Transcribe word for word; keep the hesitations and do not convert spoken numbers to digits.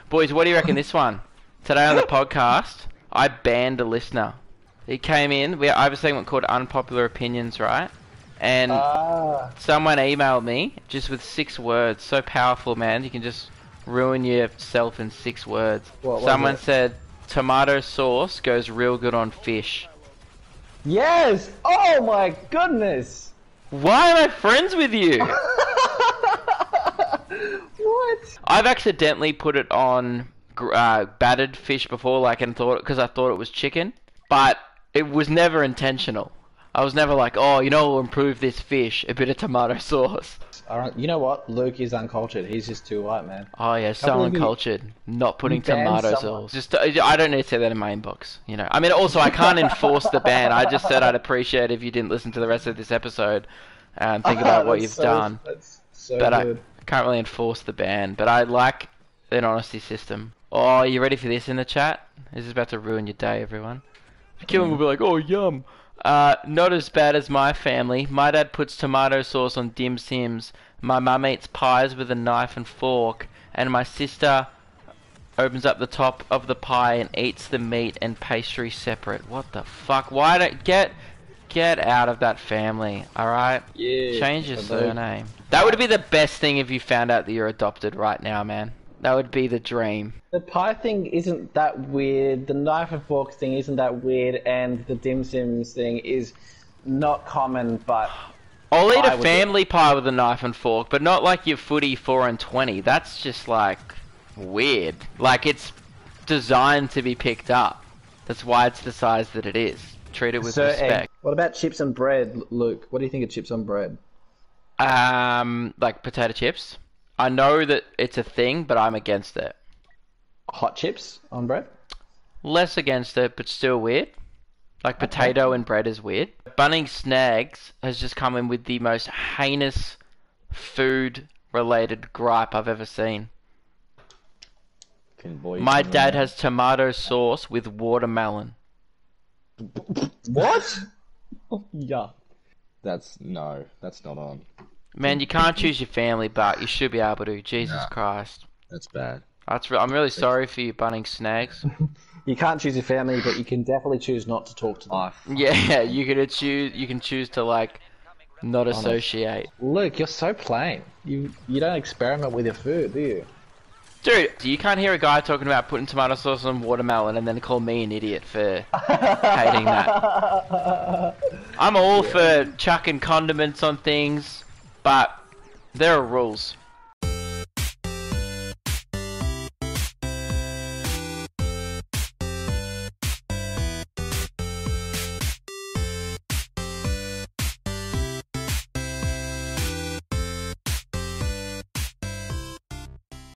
Boys, what do you reckon this one? Today on the podcast, I banned a listener. He came in, we I have a segment called Unpopular Opinions, right? And Ah. someone emailed me just with six words. So powerful, man. You can just ruin yourself in six words. What was Someone it? said, tomato sauce goes real good on fish. Yes! Oh my goodness! Why am I friends with you? What? I've accidentally put it on uh, battered fish before, like, and thought because I thought it was chicken, but it was never intentional. I was never like, oh, you know, we'll improve this fish, a bit of tomato sauce. Alright, you know what? Luke is uncultured. He's just too white, man. Oh yeah, so believe you- uncultured. Not putting you banned tomato someone. sauce. Just, I don't need to say that in my inbox. You know, I mean, also I can't enforce the ban. I just said I'd appreciate if you didn't listen to the rest of this episode and think about what That's you've so- done. That's so But I good. can't really enforce the ban. But I like an honesty system. Oh, you ready for this in the chat? This is about to ruin your day, everyone. Killing will be like, oh, yum. Uh, not as bad as my family. My dad puts tomato sauce on dim sims. My mum eats pies with a knife and fork. And my sister opens up the top of the pie and eats the meat and pastry separate. What the fuck? Why don't... Get... Get out of that family, alright? Yeah. Change your I know. surname. That would be the best thing if you found out that you're adopted right now, man. That would be the dream. The pie thing isn't that weird. The knife and fork thing isn't that weird, and the dim sims thing is not common. But I'll eat I a would family pie with a knife and fork, but not like your footy four and twenty. That's just like weird. Like it's designed to be picked up. That's why it's the size that it is. Treat it with So, respect. Ed, what about chips and bread, L- Luke? What do you think of chips on bread? Um, like potato chips. I know that it's a thing, but I'm against it. Hot chips on bread? Less against it, but still weird. Like potato and bread is weird. Bunnings Snags has just come in with the most heinous food-related gripe I've ever seen. Can boys My come dad in? has tomato sauce with watermelon. What? Yeah. That's no, that's not on. Man, you can't choose your family, but you should be able to. Jesus Nah. Christ. That's bad. That's re- I'm really sorry for you, Bunnings Snags. You can't choose your family, but you can definitely choose not to talk to them. I Yeah, you can choose. You can choose to like not associate. Luke, you're so plain. You you don't experiment with your food, do you? Dude, you can't hear a guy talking about putting tomato sauce on watermelon and then call me an idiot for hating that. I'm all for chucking condiments on things, but there are rules.